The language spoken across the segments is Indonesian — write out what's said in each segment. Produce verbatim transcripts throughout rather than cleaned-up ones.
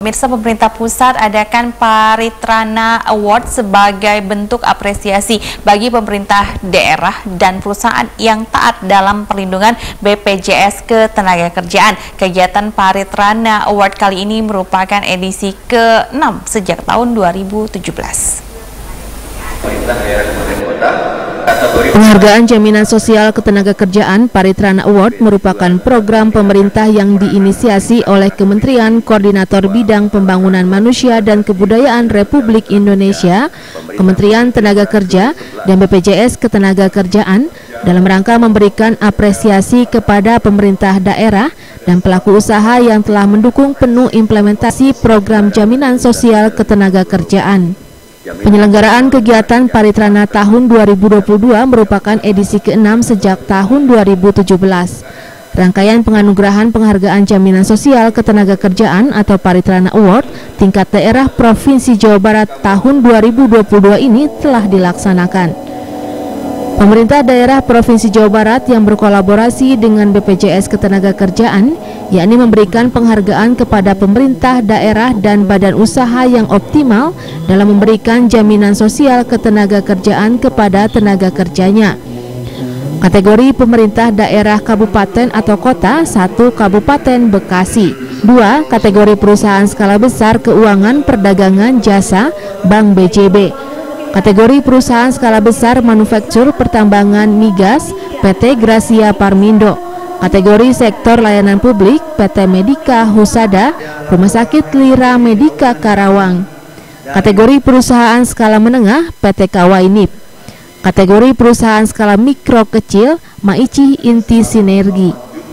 Pemirsa, pemerintah pusat adakan Paritrana Award sebagai bentuk apresiasi bagi pemerintah daerah dan perusahaan yang taat dalam perlindungan B P J S Ketenagakerjaan. Kegiatan Paritrana Award kali ini merupakan edisi ke enam sejak tahun dua ribu tujuh belas. Penghargaan Jaminan Sosial Ketenagakerjaan Paritrana Award merupakan program pemerintah yang diinisiasi oleh Kementerian Koordinator Bidang Pembangunan Manusia dan Kebudayaan Republik Indonesia, Kementerian Tenaga Kerja, dan B P J S Ketenagakerjaan dalam rangka memberikan apresiasi kepada pemerintah daerah dan pelaku usaha yang telah mendukung penuh implementasi program Jaminan Sosial Ketenagakerjaan. Penyelenggaraan kegiatan Paritrana tahun dua ribu dua puluh dua merupakan edisi ke enam sejak tahun dua ribu tujuh belas. Rangkaian penganugerahan penghargaan Jaminan Sosial Ketenagakerjaan atau Paritrana Award tingkat daerah Provinsi Jawa Barat tahun dua ribu dua puluh dua ini telah dilaksanakan. Pemerintah daerah Provinsi Jawa Barat yang berkolaborasi dengan B P J S Ketenagakerjaan, yakni memberikan penghargaan kepada pemerintah daerah dan badan usaha yang optimal dalam memberikan jaminan sosial ketenagakerjaan kepada tenaga kerjanya. Kategori pemerintah daerah kabupaten atau kota, satu Kabupaten Bekasi. Dua, kategori perusahaan skala besar keuangan, perdagangan, jasa, Bank B J B. Kategori perusahaan skala besar manufaktur, pertambangan, migas, P T Gracia Parmindo. Kategori sektor layanan publik, P T Medika Husada, Rumah Sakit Lira Medika Karawang. Kategori perusahaan skala menengah, P T Kawainip. Kategori perusahaan skala mikro kecil, Maici Inti Sinergi.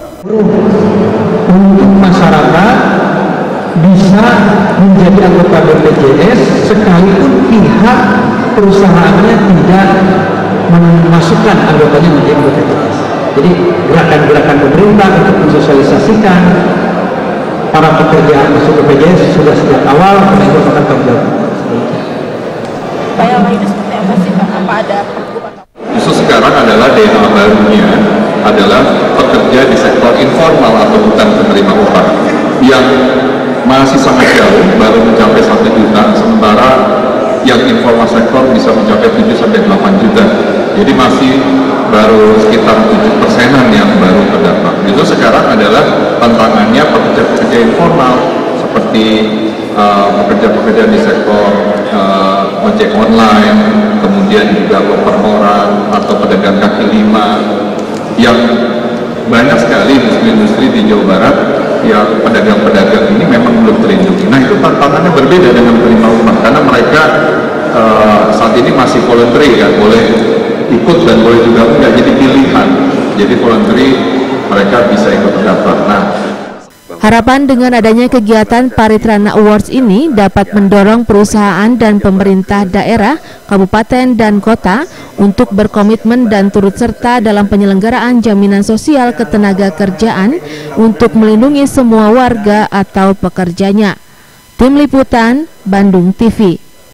Untuk masyarakat bisa menjadi anggota B P J S sekalipun pihak perusahaannya tidak memasukkan anggotanya menjadi B P J S. Jadi gerakan-gerakan pemerintah untuk mensosialisasikan para pekerja masuk ke B P J S sudah sejak awal, karena itu akan tanggung jawab. Upaya ini seperti apa sih Pak? Apa ada Justru sekarang adalah D N A barunya adalah pekerja di sektor informal atau bukan penerima upah yang masih sangat jauh, baru mencapai satu juta, sementara yang informal sektor bisa mencapai tujuh sampai delapan juta. Jadi masih baru sekitar tujuh persenan yang baru terdaftar. Itu sekarang adalah tantangannya pekerja-pekerja informal seperti pekerja-pekerja uh, di sektor uh, ojek online, kemudian juga perorangan atau pedagang kaki lima, yang banyak sekali industri-industri di Jawa Barat yang pedagang-pedagang ini memang belum terlindungi. Nah, itu tantangannya berbeda dengan penerima upah karena mereka uh, saat ini masih voluntary, kan, boleh ikut dan boleh juga enggak, jadi pilihan. Jadi voluntary mereka bisa ikut terdaftar. Nah, harapan dengan adanya kegiatan Paritrana Awards ini dapat mendorong perusahaan dan pemerintah daerah, kabupaten dan kota untuk berkomitmen dan turut serta dalam penyelenggaraan jaminan sosial ketenagakerjaan untuk melindungi semua warga atau pekerjanya. Tim Liputan, Bandung T V.